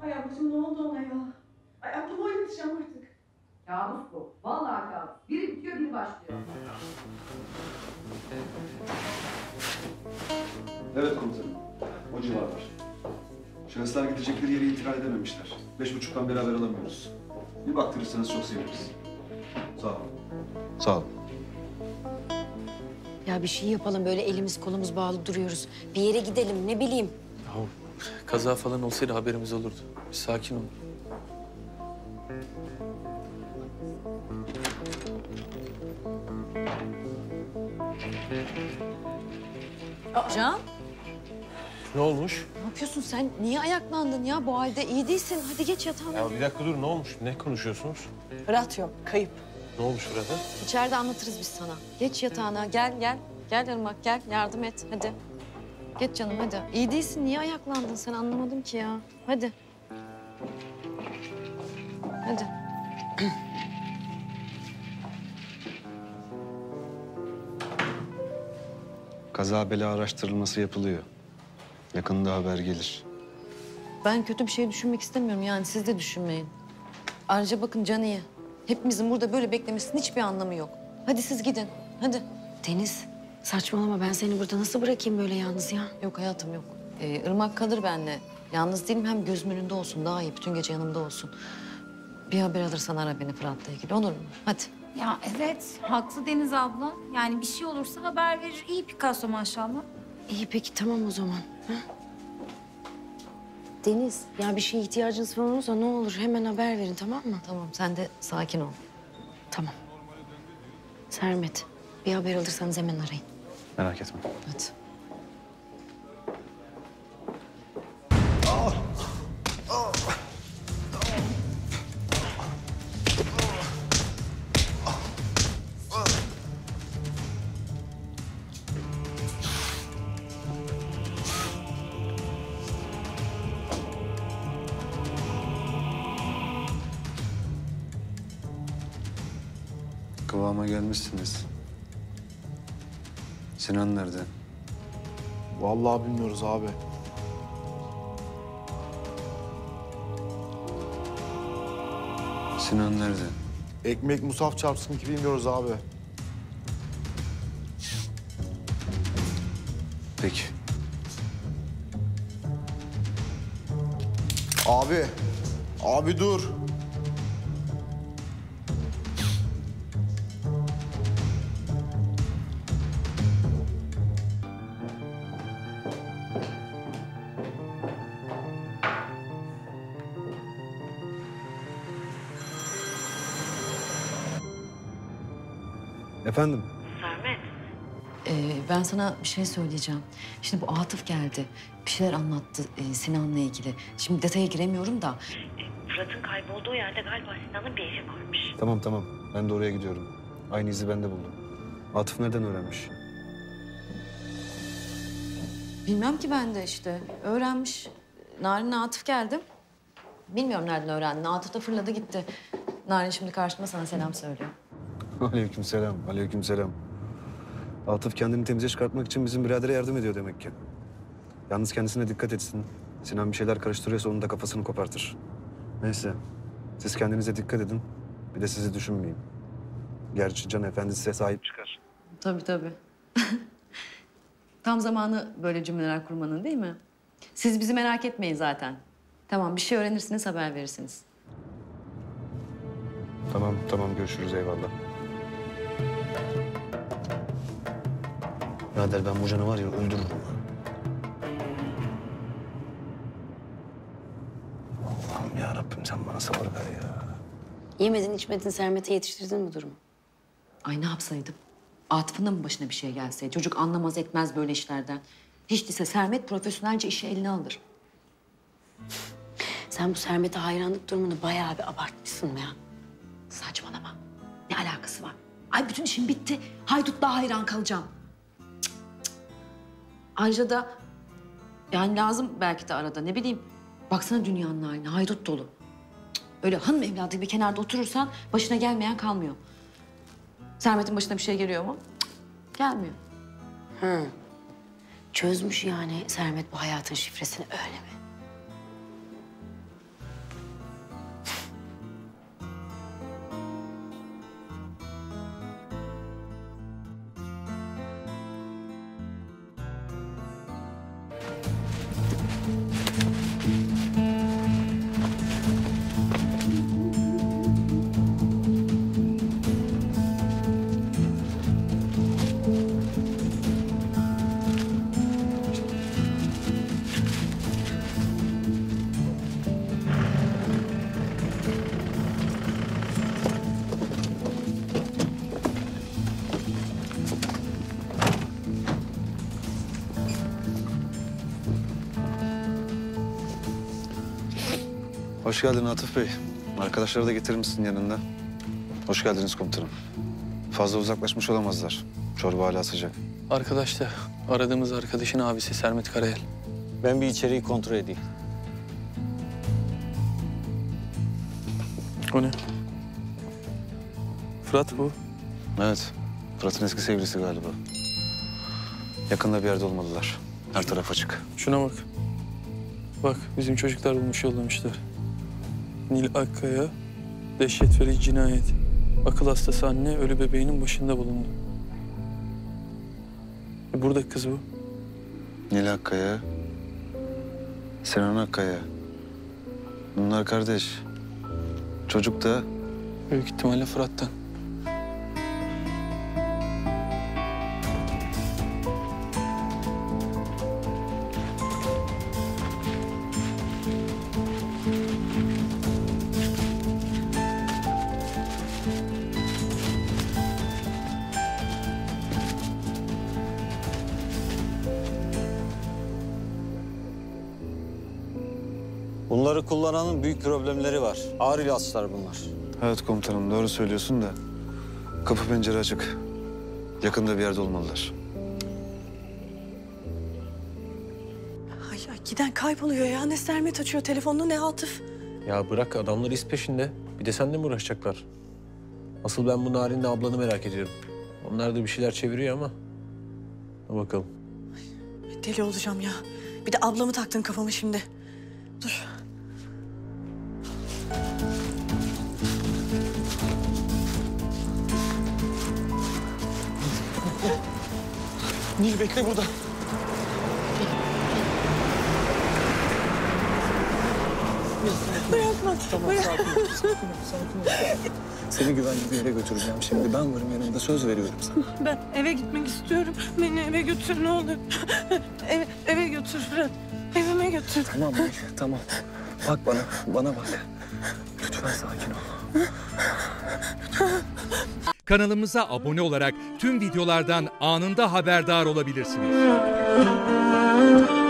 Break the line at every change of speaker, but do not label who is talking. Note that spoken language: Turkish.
Ay ablacığım ne oldu ona ya? Ay aklıma oynatacağım artık.
Kabus bu. Vallahi kabus. Biri bitiyor, biri başlıyor.
Evet komutanım. O civarlar. Şahıslar gidecekleri yere intikal edememişler. 5.30'dan beraber alamıyoruz. Bir baktırırsanız çok seviniriz. Sağ olun. Sağ olun.
Ya bir şey yapalım, böyle elimiz kolumuz bağlı duruyoruz. Bir yere gidelim, ne bileyim.
Ya kaza falan olsaydı haberimiz olurdu. Bir sakin ol.
Can,
Ne olmuş?
ne yapıyorsun sen? Niye ayaklandın ya? Bu halde iyi değilsin. Hadi geç yatağına.
Ya bir dakika dur, ne olmuş? Ne konuşuyorsunuz?
Fırat yok, kayıp.
Ne olmuş Fırat'a?
İçeride anlatırız biz sana. Geç yatağına, gel gel. Gel Irmak, gel. Yardım et, hadi. Geç canım, hadi. İyi değilsin, niye ayaklandın sen? Anlamadım ki ya. Hadi. Hadi.
Kaza bela araştırılması yapılıyor. Yakında haber gelir.
Ben kötü bir şey düşünmek istemiyorum yani. Siz de düşünmeyin. Ayrıca bakın Can iyi. Hepimizin burada böyle beklemesinin hiçbir anlamı yok. Hadi siz gidin, hadi.
Deniz, saçmalama. Ben seni burada nasıl bırakayım böyle yalnız ya?
Yok hayatım yok. Irmak kalır benimle. Yalnız değilim, hem gözümün önünde olsun, daha iyi. Bütün gece yanımda olsun. Bir haber alırsan ara beni Fırat'la ilgili, olur mu? Hadi.
Ya evet, haklı Deniz abla. Yani bir şey olursa haber verir. İyi Picasso maşallah.
İyi peki, tamam o zaman. Ha? Deniz, ya bir şeye ihtiyacınız falan olursa ne olur hemen haber verin, tamam mı?
Tamam, sen de sakin ol.
Tamam. Sermet, bir haber alırsanız hemen arayın.
Merak etme.
Hadi.
Kıvama gelmişsiniz. Sinan nerede?
Vallahi bilmiyoruz abi.
Sinan nerede?
Ekmek musaf çarpsın ki bilmiyoruz abi.
Peki.
Abi, abi dur.
Efendim?
Ben sana bir şey söyleyeceğim. Şimdi bu Atıf geldi. Bir şeyler anlattı Sinan'la ilgili. Şimdi detaya giremiyorum da.
Fırat'ın kaybolduğu yerde galiba Sinan'ın bir evi varmış.
Tamam. Ben de oraya gidiyorum. Aynı izi ben de buldum. Atıf nereden öğrenmiş?
Bilmem ki ben de işte. Öğrenmiş. Narin'le Atıf geldi. Bilmiyorum nereden öğrendi. Atıf da fırladı gitti. Narin şimdi karşımda sana selam söylüyor.
Aleykümselam. Atıf kendini temize çıkartmak için bizim biradere yardım ediyor demek ki. Yalnız kendisine dikkat etsin. Sinan bir şeyler karıştırıyorsa onun da kafasını kopartır. Neyse, siz kendinize dikkat edin. Bir de sizi düşünmeyeyim. Gerçi Can Efendi size sahip çıkar.
Tabii. Tam zamanı böyle cümleler kurmanın değil mi? Siz bizi merak etmeyin zaten. Tamam, bir şey öğrenirsiniz, haber verirsiniz.
Tamam görüşürüz, eyvallah. Birader ben bu canı var ya öldürürüm. Allah'ım ya Rabbim sen bana sabır ver ya.
Yemedin içmedin Sermet'e yetiştirdin bu durumu.
Ay ne yapsaydım? Atıf'ın da mı başına bir şey gelseydi? Çocuk anlamaz etmez böyle işlerden. Hiç değilse Sermet profesyonelce işi eline alır.
Sen bu Sermet'e hayranlık durumunu bayağı bir abartmışsın ya.
Saçmalama. Ne alakası var? Ay bütün işim bitti. Haydutluğa hayran kalacağım. Cık. Ayrıca da yani lazım belki de arada ne bileyim. Baksana dünyanın haline, haydut dolu. Cık. Öyle hanım evladı gibi kenarda oturursan başına gelmeyen kalmıyor. Sermet'in başına bir şey geliyor mu? Cık. Gelmiyor.
Çözmüş yani Sermet bu hayatın şifresini, öyle mi?
Hoş geldin Atıf Bey. Arkadaşları da getirir misin yanında? Hoş geldiniz komutanım. Fazla uzaklaşmış olamazlar. Çorba hala sıcak.
Arkadaş da aradığımız arkadaşın abisi Sermet Karayel.
Ben bir içeriği kontrol edeyim.
O ne? Fırat bu.
Evet. Fırat'ın eski sevgilisi galiba. Yakında bir yerde olmalılar. Her taraf açık.
Şuna bak. Bak bizim çocuklar bulmuş yollamışlar. Nil Akkaya, dehşet verici cinayet. Akıl hastası anne ölü bebeğinin başında bulundu. Buradaki kız bu.
Nil Akkaya, Sinan Akkaya. Bunlar kardeş. Çocuk da
Büyük ihtimalle Fırat'tan.
Bunları kullananın büyük problemleri var. Ağır ilaçlar bunlar.
evet komutanım doğru söylüyorsun da kapı pencere açık. Yakında bir yerde olmalılar.
Ay giden kayboluyor ya. Ne Sermet açıyor telefonunu ne Atıf.
Ya bırak adamlar iz peşinde. Bir de seninle mi uğraşacaklar? Asıl ben bu Narin'le ablanı merak ediyorum. Onlar da bir şeyler çeviriyor ama. Dur bakalım.
Deli olacağım ya. Bir de ablamı taktın kafama şimdi. Dur.
Nil bekle burada.
Seni güvenli bir yere götüreceğim şimdi. Ben varım yanında, söz veriyorum sana.
Ben eve gitmek istiyorum. Beni eve götür ne olur. Eve götür Fırat. Evime götür.
Tamam bak, tamam. Bak bana bak. Lütfen sakin ol.
Kanalımıza abone olarak tüm videolardan anında haberdar olabilirsiniz.